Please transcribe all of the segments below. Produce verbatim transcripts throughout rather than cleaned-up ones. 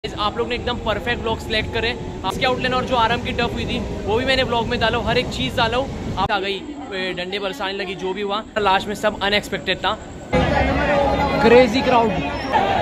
आप लोग ने एकदम परफेक्ट ब्लॉग सिलेक्ट करे। इसके आउटलाइन और जो आराम की टफ हुई थी वो भी मैंने ब्लॉग में डाला हूँ, हर एक चीज़ डाला हूँ। आप आ गई, डंडे बरसाने लगी, जो भी हुआ लास्ट में सब अनएक्सपेक्टेड था। Crazy crowd.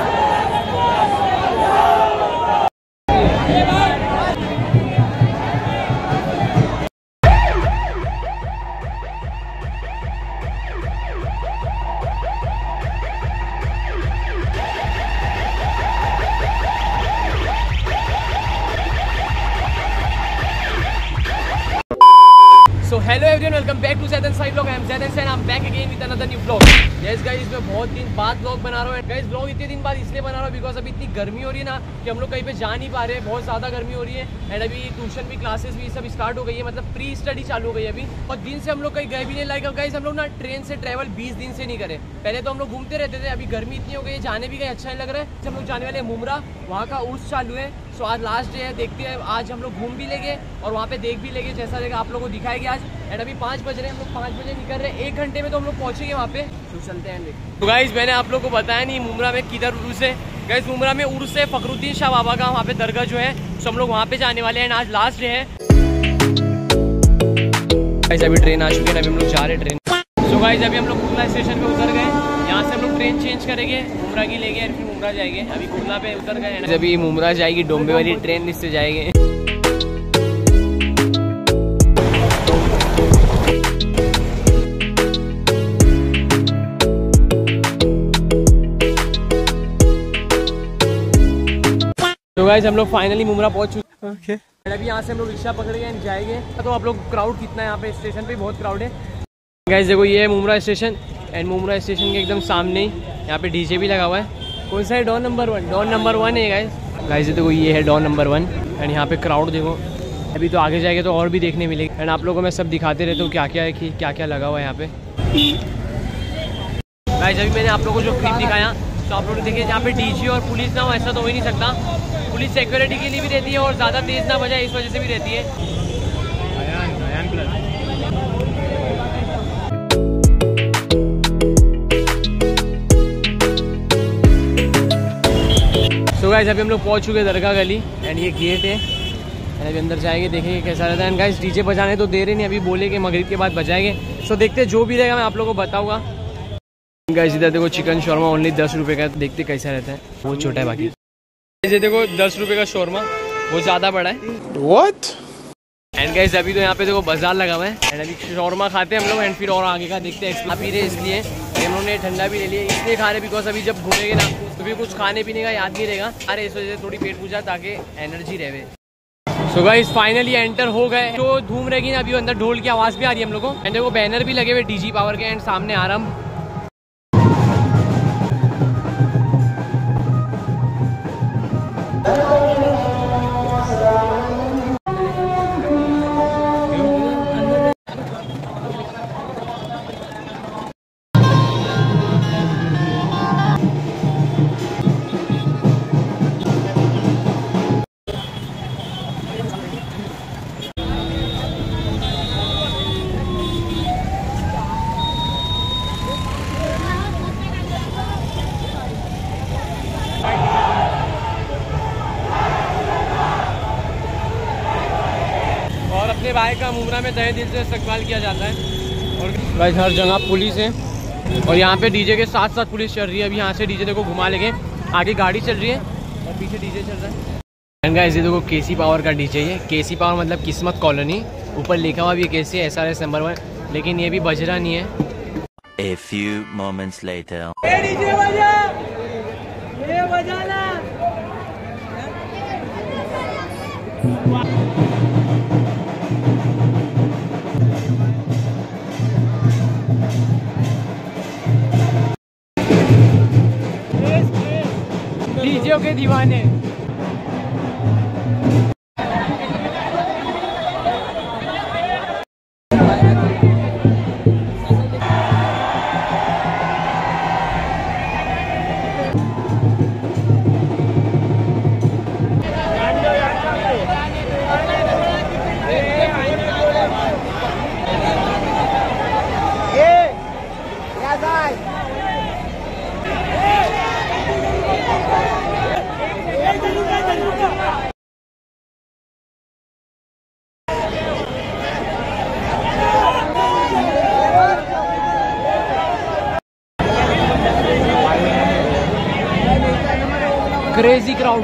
So hello everyone, welcome back to Zaid and Sai vlog. I am Zaid and Sai and I am back again with another new vlog. Yes guys, मैं बहुत दिन बाद vlog बना रहा हूँ। Guys vlog इतने दिन बाद इसलिए बना रहा हूँ बिकॉज अभी इतनी गर्मी हो रही है ना कि हम लोग कहीं पे जा नहीं पा रहे हैं, बहुत ज़्यादा गर्मी हो रही है। एंड अभी ट्यूशन भी, क्लासेस भी सब स्टार्ट हो गई है, मतलब प्री स्टडी चालू हो गई है अभी। और दिन से हम लोग कहीं गए भी नहीं। लाइक गाइस हम लोग ना ट्रेन से ट्रैवल बीस दिन से नहीं करे। पहले तो हम लोग घूमते रहते थे, अभी गर्मी इतनी हो गई है, जाने भी कहीं अच्छा नहीं लग रहा है। हम लोग जाने वाले मुमरा, वहाँ का उर्स चालू है। सो आज लास्ट डे है, देखते हैं आज हम लोग घूम भी लेंगे और वहाँ पे देख भी लेंगे, जैसा जगह आप लोगों को दिखाएंगे आज। एंड अभी पाँच बज रहे हैं, हम लोग पाँच बजे निकल रहे हैं, एक घंटे में तो हम लोग पहुँचेंगे वहाँ पे। तो चलते हैं। तो गाइस मैंने आप लोगों को बताया नहीं मुमरा में किधर उर्स है। गाइस मुमरा में उर्स है फखरुद्दीन शाह बाबा का, वहाँ पे दरगाह जो है, तो हम लोग वहाँ पे जाने वाले हैं। आज लास्ट डे है। गाइस अभी ट्रेन आ चुकी है, अभी हम लोग जा रहे हैं ट्रेन। सो गाइस अभी हम लोग कुर्ला स्टेशन पे उतर गए, यहाँ से हम लोग ट्रेन चेंज करेंगे, मुमरा की लेंगे फिर मुमरा जाएंगे। अभी कुर्ला पे उतर गए, अभी मुमरा जाएगी, डोंबे वाली ट्रेन इससे जाएंगे। तो गाइस हम लोग फाइनली मुमरा पहुंच चुके हैं। okay. अभी यहाँ से हम लोग रिक्शा पकड़ेंगे जाएंगे। तो आप लोग क्राउड कितना है यहाँ पे, स्टेशन पे बहुत क्राउड है। गाइस देखो ये है Mumbra station and Mumbra station के एकदम सामने ही यहाँ पे डीजे भी लगा हुआ है। कौन सा है? Don number one. Don number one है गाइस। गाइस देखो ये है डॉन नंबर वन एंड यहाँ पे क्राउड देखो। अभी तो आगे जाएंगे तो और भी देखने मिलेगी। एंड आप लोगों को मैं सब दिखाते रहता हूँ क्या क्या है कि क्या क्या लगा हुआ है यहाँ पे। गाइस अभी मैंने आप लोगों को जो क्लिप दिखाया तो आप लोग देखिए, यहाँ पे डीजे और पुलिस ना हो ऐसा तो हो ही नहीं सकता। पुलिस सिक्योरिटी के लिए भी रहती है और ज़्यादा तेज़ ना बजाए इस वजह से भी रहती है। सो गाइस अभी हम लोग पहुँच चुके दरगाह गली एंड ये गेट है एंड अभी अंदर जाएंगे, देखेंगे कैसा रहता है। एंड गाइस डीजे बजाने तो दे रहे नहीं, अभी बोले कि मगरिब के बाद बजाएंगे। सो देखते जो भी रहेगा मैं आप लोगों को बताऊँगा। गाइस इधर देखो चिकन शौरमा ओनली दस रुपये का, देखते कैसा रहता है। वो छोटा है बाकी। ये देखो दस रुपये का शौरमा, वो ज़्यादा बड़ा है। What? एंड गाइस अभी तो यहाँ पे देखो बाजार लगा हुआ है एंड अभी शौरमा खाते हैं हम लोग एंड फिर और आगे का देखते हैं। एक्सप्लोर पी रहे इसलिए हम लोगों ने ठंडा भी ले लिया, इसलिए खा रहे बिकॉज अभी जब घूमेंगे ना तो फिर कुछ खाने पीने का याद नहीं रहेगा। अरे इस वजह से थोड़ी पेट पूजा ताकि एनर्जी रहे। सो गाइस फाइनली एंटर हो गए। तो धूम रहेगी ना अभी, अंदर ढोल की आवाज़ भी आ रही है हम लोग को। एंड देखो बैनर भी लगे हुए डीजी पावर के एंड सामने आरंभ। अपने भाई का मुमरा में तहे दिल से इस्तकबाल किया जाता है। और गाइस हर जगह पुलिस है और यहाँ पे डीजे के साथ साथ पुलिस चल रही है। अभी यहाँ से डीजे देखो घुमा लेंगे, आगे गाड़ी चल रही है और पीछे डीजे चल रहा है। एंड गाइस ये देखो केसी पावर का डीजे है। केसी पावर मतलब किस्मत कॉलोनी, ऊपर लिखा हुआ भी KC S R S number one, लेकिन ये भी बज रहा नहीं है। A few moments later. DJ बजा, ये बजाना। डीजे के दीवाने। Crazy crowd.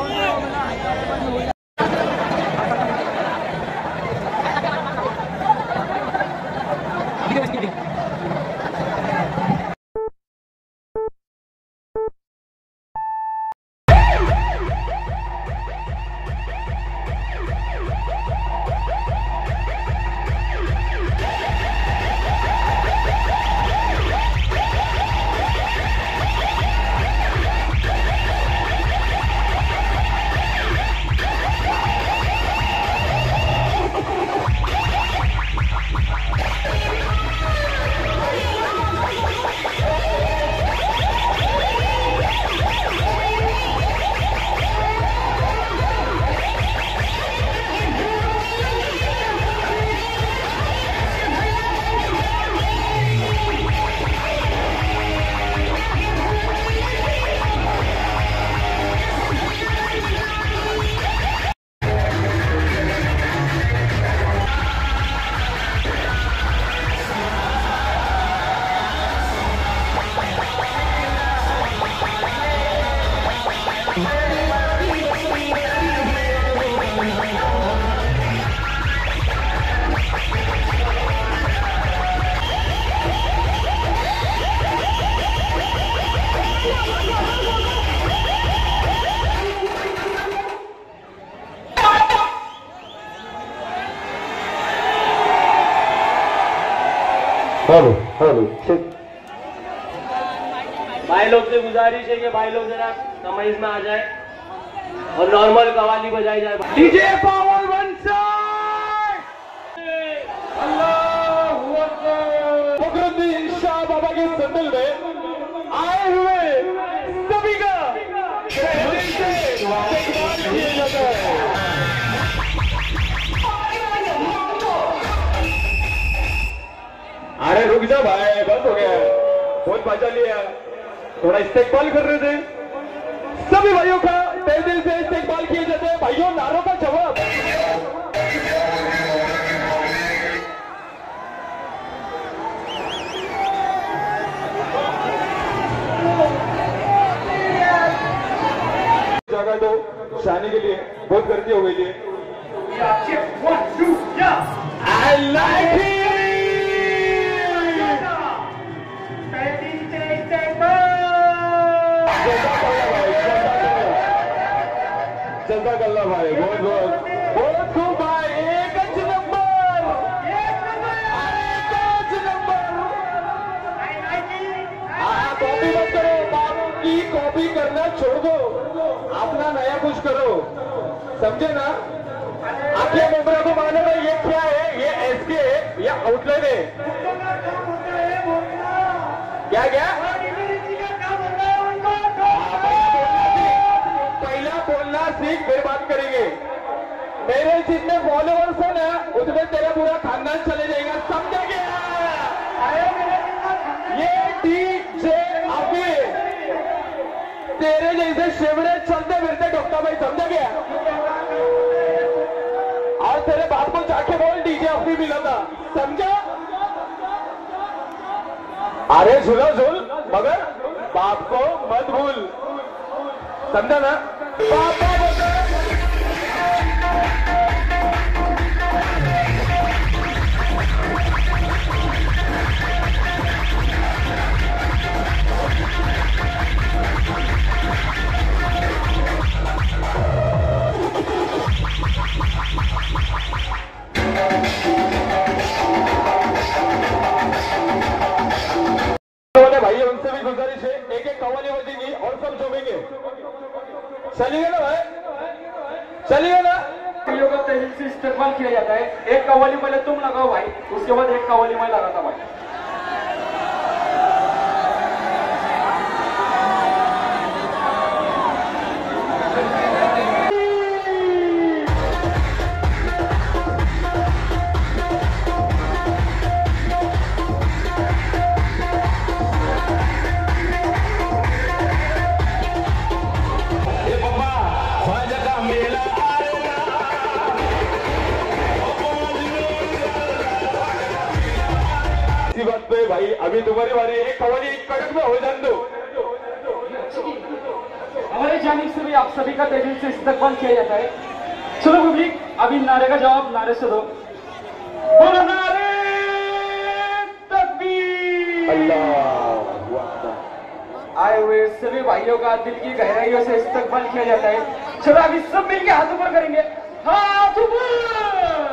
हेलो हेलो भाई लोग से गुजारिश है कि भाई लोग जरा समझ में आ जाए और नॉर्मल कवाली बजाई जाए। डीजे पावर वन साइड, अल्लाहू अकबर। फखरुद्दीन शाह बाबा के संदल में आए हुए सभी का दिल से इस्तकबाल किया जाता है। अरे रुक जा भाई, बस हो गया, बहुत बचा लिया, थोड़ा इस्तेकबाल कर रहे थे। सभी भाइयों का तहे दिल से इस्तेकबाल किए जाते हैं। भाइयों नारों का जवाब। जगह तो शानी के लिए बहुत गर्दी हो गई थी। I like it. जज़ाकल्लाह भाई, बहुत बहुत बहुत खूब भाई, एक अच्छ नंबर, एक नंबर। हाँ, कॉपी मत करो, बाबू की कॉपी करना छोड़ दो, अपना नया कुछ करो, समझे ना? आपके मेंबरों को मालूम है ये क्या है? ये एसके है या आउटलाइन है? क्या क्या? बोलना सीख, फिर बात करेंगे। मेरे जितने फॉलोअर्स है ना, उसमें तेरा पूरा खानदान चले जाएगा, समझा गया? ये डीजे अभी तेरे जैसे शिवरे चलते फिरते डॉक्टर भाई, समझा गया? और तेरे बाप को जाके बोल डीजे अभी मिला था, समझा? अरे झूला झूल, मगर बाप को मत भूल, समझा ना? पापा बोलते भाई, उनसे भी गुजारिश है, एक एक कव्वाली बजेगी और सब झूमेंगे। चलिए ना भाई, चलिए ना। का तहसील से इस्तेमाल किया जाता है। एक कव्वाली पहले तुम लगाओ भाई, उसके बाद एक कव्वाली मैं लगाता भाई। ये बाबा भाई अभी तुम्हारी बारी, एक कवाली एक कड़क में हो जान दो। हमारे जानिब से भी आप सभी का तेजी से इस्तकबाल किया जाता है। चलो पब्लिक, अभी नारे का जवाब नारे से दो। बोलो नारे तकबीर। अल्लाह आए हुए सभी भाइयों का दिल की गहराइयों से इस्तकबाल किया जाता है। चलो अभी सब मिलके हाथ ऊपर करेंगे, हाथ ऊपर।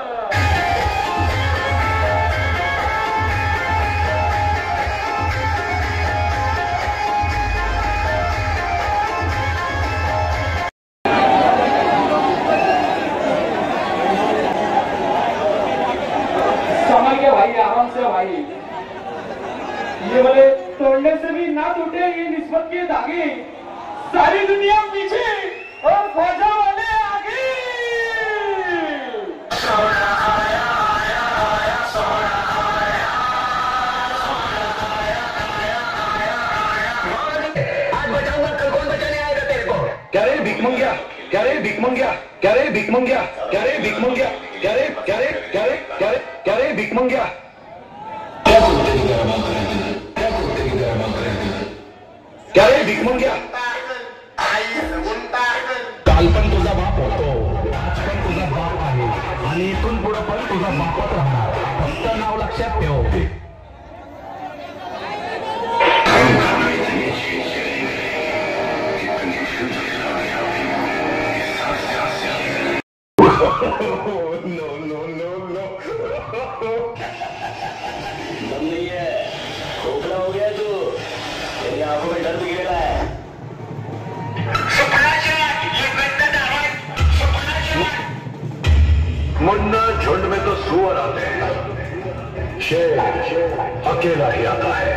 संभल के भाई, आराम से भाई, ये वाले तोड़ने से भी ना टूटे ये निस्बत के धागे। सारी दुनिया पीछे और ख्वाजा वाले आगे। आज बचाऊंगा, कल कौन बचाने आएगा तेरे को? क्या रे भीख मंगिया, क्या रे भीख मंगिया, क्या रे भीख मंगिया, क्या रे भीख मंगिया, क्या रे क्या रे क्या रे क्या रे क्या रे भीख मंगिया। क्या रे भीक मंग्या, काल पण तुझा बाप होतो, आज पण तुझा बाप आहे आणि इथून पुढे पण तुझा बापच राहणार, फक्त नाव लक्षात ठेव. नो नो नो नो दम नहीं है, खोखला हो गया तू, तेरी आंखों में डर भी गिरा है. मुन्ना झुंड में तो सुअर आते हैं, शेर अकेला ही आता है.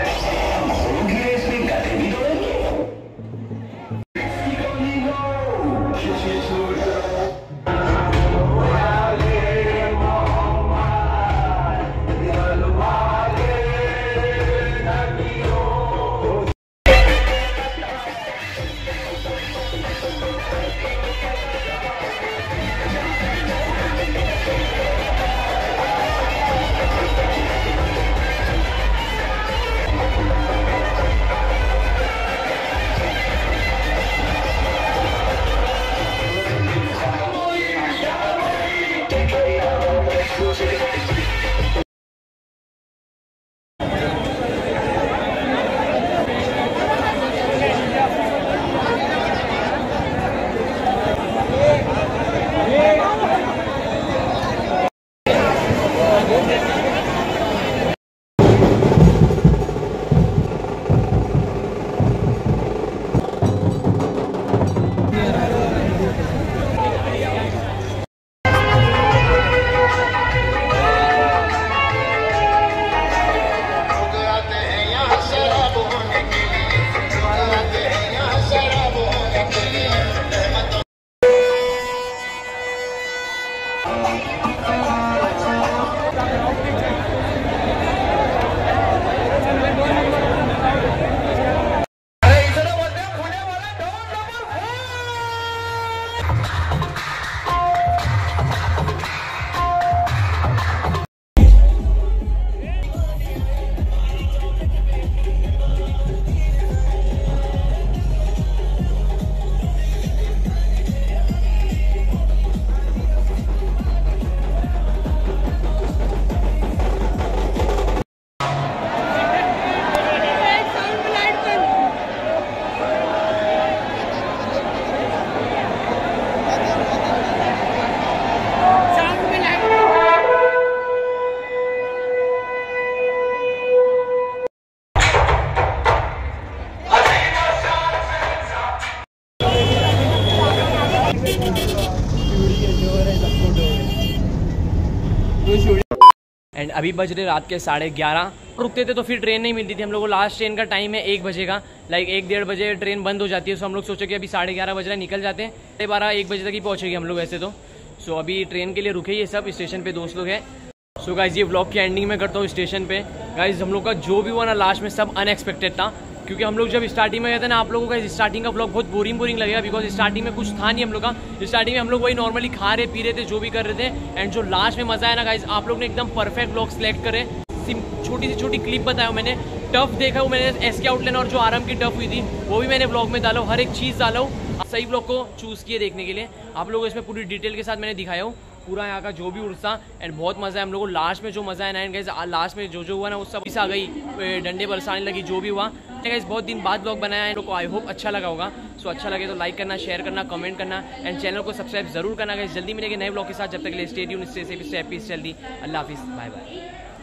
एंड अभी बज रहे रात के साढ़े ग्यारह. रुकते थे तो फिर ट्रेन नहीं मिलती थी हम लोग को. लास्ट ट्रेन का टाइम है एक बजे का, लाइक एक डेढ़ बजे ट्रेन बंद हो जाती है. सो हम लोग सोचे कि अभी साढ़े ग्यारह बज रहा है, निकल जाते हैं. साढ़े बारह एक बजे तक ही पहुंचेगी हम लोग वैसे तो. सो so, अभी ट्रेन के लिए रुके ये सब स्टेशन पे दोस्त लोग हैं. सो so, गाइज ये व्लॉग की एंडिंग में करता हूँ स्टेशन पे. गाइज हम लोग का जो भी हुआ ना लास्ट में सब अनएक्सपेक्टेड था, क्योंकि हम लोग जब स्टार्टिंग में गए थे ना, आप लोगों का स्टार्टिंग का व्लॉग बहुत बोरिंग बोरिंग लगेगा, बिकॉज स्टार्टिंग में कुछ था नहीं हम लोग का. स्टार्टिंग में हम लोग वही नॉर्मली खा रहे पी रहे थे जो भी कर रहे थे. एंड जो लास्ट में मजा आया ना गाइज, आप लोग ने एकदम परफेक्ट व्लॉग सेलेक्ट करे. छोटी सी छोटी क्लिप बताया हूँ मैंने। टफ देखा हूँ मैंने, एस के आउटलाइन और जो आराम की टफ हुई थी वो भी मैंने ब्लॉग में डाला हूँ। हर एक चीज़ डाला हूँ, सही ब्लॉग को चूज़ किए देखने के लिए। आप लोगों को इसमें पूरी डिटेल के साथ मैंने दिखाया हूँ पूरा यहाँ का जो भी उर्स था। एंड बहुत मज़ा है हम लोगों को लास्ट में, जो मज़ा है ना गाइस, लास्ट में जो जो हुआ ना वो सब इस आ गई, डंडे बरसाने लगी, जो भी हुआ गाइस। बहुत दिन बाद ब्लॉग बनाया है, लोगों को आई होप अच्छा लगा होगा। सो अच्छा लगे तो लाइक करना, शेयर करना, कमेंट करना एंड चैनल को सब्सक्राइब जरूर करना गाइस। जल्दी मिलेंगे नए ब्लॉग के साथ, जब तक के लिए stay tune, stay safe, stay happy, जल्दी। अल्लाह हाफिज़, बाय बाय।